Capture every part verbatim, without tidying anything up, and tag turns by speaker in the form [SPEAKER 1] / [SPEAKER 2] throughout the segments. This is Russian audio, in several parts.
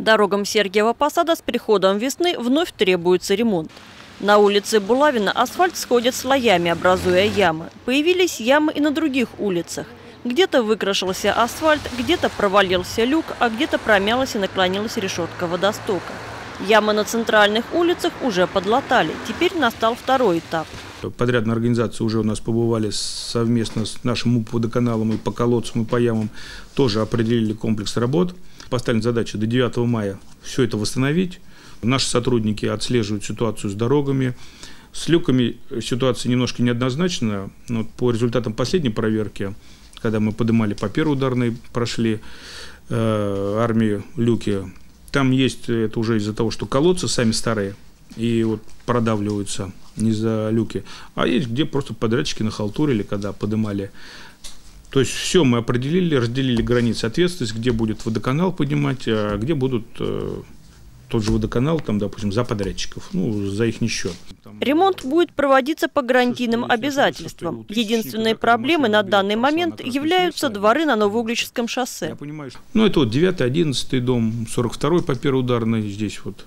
[SPEAKER 1] Дорогам Сергиева Посада с приходом весны вновь требуется ремонт. На улице Булавина асфальт сходит слоями, образуя ямы. Появились ямы и на других улицах. Где-то выкрашился асфальт, где-то провалился люк, а где-то промялась и наклонилась решетка водостока. Ямы на центральных улицах уже подлатали. Теперь настал второй этап.
[SPEAKER 2] Подрядные организации уже у нас побывали совместно с нашим УП-водоканалом и по колодцам, и по ямам. Тоже определили комплекс работ. Поставлена задача до девятого мая все это восстановить. Наши сотрудники отслеживают ситуацию с дорогами. С люками ситуация немножко неоднозначна. Но по результатам последней проверки, когда мы поднимали по первой ударной, прошли э, армии люки, там есть, это уже из-за того, что колодцы сами старые и вот продавливаются не за люки, а есть где просто подрядчики нахалтурили, когда поднимали. То есть все мы определили, разделили границы ответственности, где будет водоканал поднимать, а где будут э, тот же водоканал, там, допустим, за подрядчиков, ну, за их счет.
[SPEAKER 1] Ремонт будет проводиться по гарантийным обязательствам. Единственной проблемой на данный момент являются дворы на Новоугличском шоссе.
[SPEAKER 2] Ну, это вот девятый, одиннадцатый дом, сорок второй по первой ударной, здесь вот.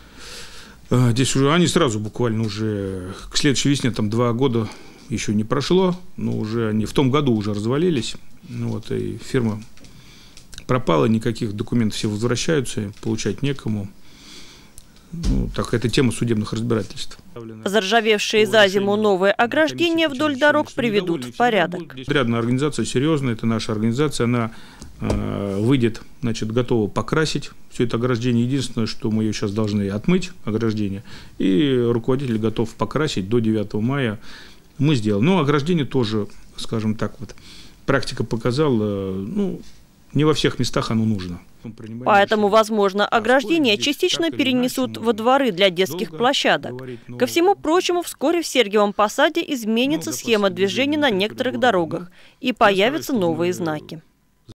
[SPEAKER 2] Здесь уже они сразу буквально уже к следующей весне, там два года еще не прошло, но уже они в том году уже развалились. Ну, вот, и фирма пропала, никаких документов, все возвращаются, получать некому. Ну, так, это тема судебных разбирательств.
[SPEAKER 1] Заржавевшие за зиму новые ограждения вдоль дорог приведут в порядок.
[SPEAKER 2] Подрядная организация серьезная, это наша организация, она э, выйдет, значит, готова покрасить все это ограждение. Единственное, что мы ее сейчас должны отмыть, ограждение, и руководитель готов покрасить до девятого мая. Мы сделаем. Но ограждение тоже, скажем так, вот, практика показала, ну, не во всех местах оно нужно.
[SPEAKER 1] Поэтому, возможно, ограждения частично перенесут во дворы для детских площадок. Ко всему прочему, вскоре в Сергиевом Посаде изменится схема движения на некоторых дорогах и появятся новые знаки.